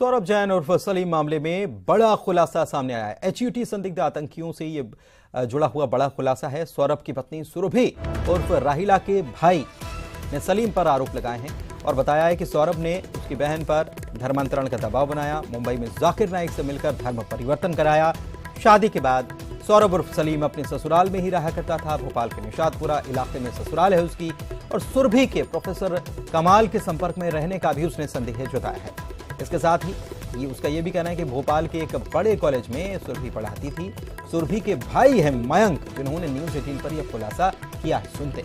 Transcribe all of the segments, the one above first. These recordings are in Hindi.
सौरभ जैन उर्फ सलीम मामले में बड़ा खुलासा सामने आया है। एचयूटी संदिग्ध आतंकियों से ये जुड़ा हुआ बड़ा खुलासा है। सौरभ की पत्नी सुरभि उर्फ राहिला के भाई ने सलीम पर आरोप लगाए हैं और बताया है कि सौरभ ने उसकी बहन पर धर्मांतरण का दबाव बनाया, मुंबई में जाकिर नाइक से मिलकर धर्म परिवर्तन कराया। शादी के बाद सौरभ उर्फ सलीम अपने ससुराल में ही रहा करता था। भोपाल के निशातपुरा इलाके में ससुराल है उसकी, और सुरभि के प्रोफेसर कमाल के संपर्क में रहने का भी उसने संदेह जताया है। इसके साथ ही उसका यह भी कहना है कि भोपाल के एक बड़े कॉलेज में सुरभि पढ़ाती थी। सुरभि के भाई है मयंक, जिन्होंने न्यूज 18 पर यह खुलासा किया है। सुनते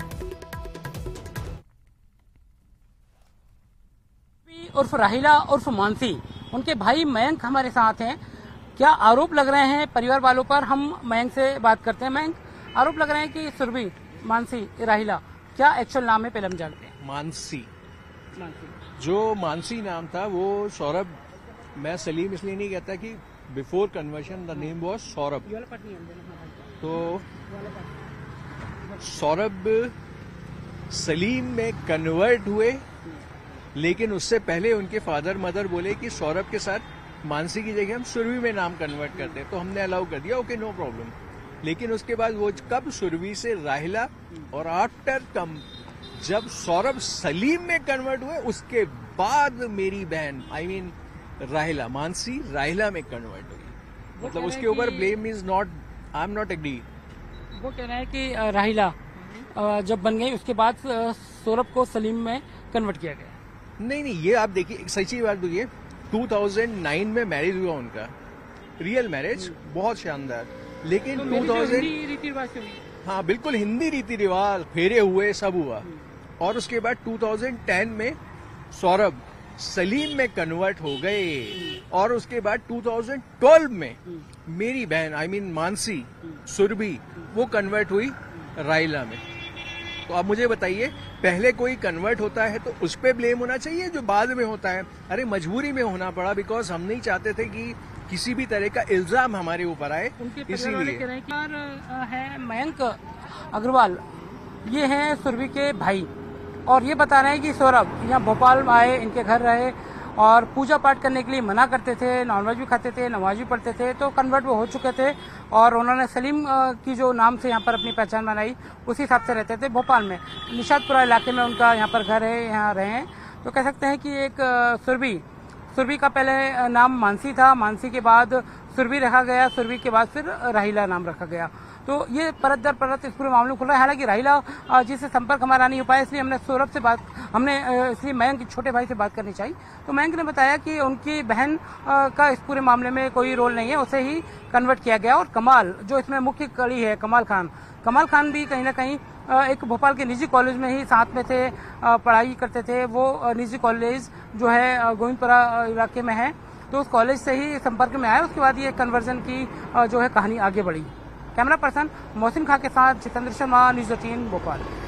उर्फ राहिला उर्फ मानसी, उनके भाई मयंक हमारे साथ हैं। क्या आरोप लग रहे हैं परिवार वालों पर? हम मयंक से बात करते हैं। मयंक, आरोप लग रहे हैं कि सुरभि, मानसी, राहिला, क्या एक्चुअल नाम है पहले हम जानते हैं। मानसी, जो मानसी नाम था वो सौरभ, मैं सलीम इसलिए नहीं कहता कि before conversion the name was Saurabh. तो सौरभ सलीम में कन्वर्ट हुए, लेकिन उससे पहले उनके फादर मदर बोले कि सौरभ के साथ मानसी की जगह हम सुरभि में नाम कन्वर्ट करते हैं, तो हमने अलाउ कर दिया, ओके नो प्रॉब्लम। लेकिन उसके बाद वो कब सुरभि से राहिला, और आफ्टर कम जब सौरभ सलीम में कन्वर्ट हुए उसके बाद मेरी बहन राहिला, मानसी राहिला में कन्वर्ट हुई। मतलब उसके ऊपर blame is not, I am not agree. वो कह रहे हैं कि राहिला जब बन गई उसके बाद सौरभ को सलीम में कन्वर्ट किया गया। नहीं, ये आप देखिए, सच्ची बात बोलिए, 2009 में मैरिज हुआ उनका, रियल मैरिज, बहुत शानदार। लेकिन 2000 रीति रिवाज से हुई। हाँ बिल्कुल, हिंदी रीति रिवाज, फेरे हुए, सब हुआ। और उसके बाद 2010 में सौरभ सलीम में कन्वर्ट हो गए, और उसके बाद 2012 में मेरी बहन मानसी सुरभि वो कन्वर्ट हुई राहिला में। तो आप मुझे बताइए, पहले कोई कन्वर्ट होता है तो उस पे ब्लेम होना चाहिए जो बाद में होता है? अरे मजबूरी में होना पड़ा, बिकॉज हम नहीं चाहते थे कि किसी भी तरह का इल्जाम हमारे ऊपर आए, इसीलिए। है मयंक अग्रवाल, ये हैं सुरभि के भाई, और ये बता रहे हैं कि सौरभ यहाँ भोपाल आए, इनके घर रहे और पूजा पाठ करने के लिए मना करते थे, नॉनवेज भी खाते थे, नमाज भी पढ़ते थे, तो कन्वर्ट वो हो चुके थे और उन्होंने सलीम की जो नाम से यहाँ पर अपनी पहचान बनाई, उसी हिसाब से रहते थे भोपाल में। निशातपुरा इलाके में उनका यहाँ पर घर है, यहाँ रहे हैं। तो कह सकते हैं कि एक सुरभि का पहले नाम मानसी था, मानसी के बाद सुरभि रखा गया, सुरभि के बाद फिर राहिला नाम रखा गया। तो ये परत दर परत इस पूरे मामले में खुल रहा है। हालांकि राहिला जिससे संपर्क हमारा नहीं हो पाया, इसलिए हमने सौरभ से बात, इसलिए मयंक के छोटे भाई से बात करनी चाहिए। तो मयंक ने बताया कि उनकी बहन का इस पूरे मामले में कोई रोल नहीं है, उसे ही कन्वर्ट किया गया। और कमाल, जो इसमें मुख्य कड़ी है, कमाल खान भी कहीं ना कहीं एक भोपाल के निजी कॉलेज में ही साथ में थे, पढ़ाई करते थे। वो निजी कॉलेज जो है गोविंदपुरा इलाके में है, तो उस कॉलेज से ही संपर्क में आया। उसके बाद ये कन्वर्जन की जो है कहानी आगे बढ़ी। कैमरा पर्सन मोहसिन खां के साथ जितेंद्र शर्मा, न्यूज़ 18 भोपाल।